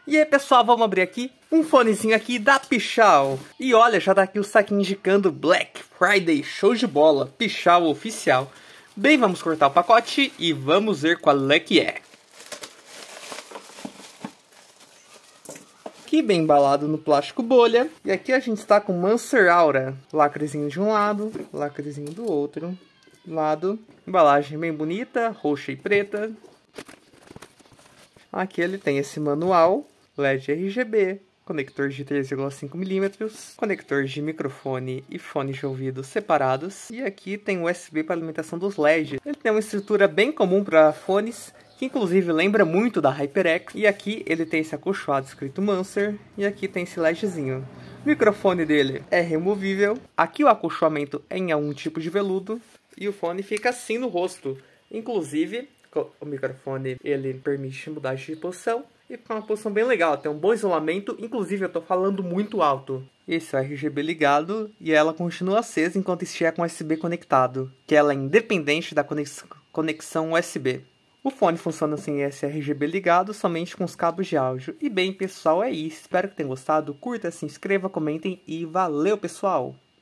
E aí pessoal, vamos abrir aqui um fonezinho aqui da Pichau. E olha, já tá aqui o saquinho indicando Black Friday, show de bola, Pichau oficial. Bem, vamos cortar o pacote e vamos ver qual é que é. Aqui bem embalado no plástico bolha. E aqui a gente está com Mancer Aura. Lacrezinho de um lado, lacrezinho do outro lado. Embalagem bem bonita, roxa e preta. Aqui ele tem esse manual, LED RGB, conector de 3,5 mm, conector de microfone e fone de ouvido separados. E aqui tem USB para alimentação dos LEDs. Ele tem uma estrutura bem comum para fones, que inclusive lembra muito da HyperX. E aqui ele tem esse acolchoado escrito Mancer, e aqui tem esse LEDzinho. O microfone dele é removível. Aqui o acolchoamento é em um tipo de veludo, e o fone fica assim no rosto. Inclusive, o microfone ele permite mudar de posição e fica uma posição bem legal, tem um bom isolamento, inclusive eu tô falando muito alto. Esse é o RGB ligado e ela continua acesa enquanto estiver com USB conectado, que ela é independente da conexão USB. O fone funciona sem esse RGB ligado, somente com os cabos de áudio. E bem pessoal, é isso, espero que tenham gostado, curta, se inscreva, comentem e valeu pessoal!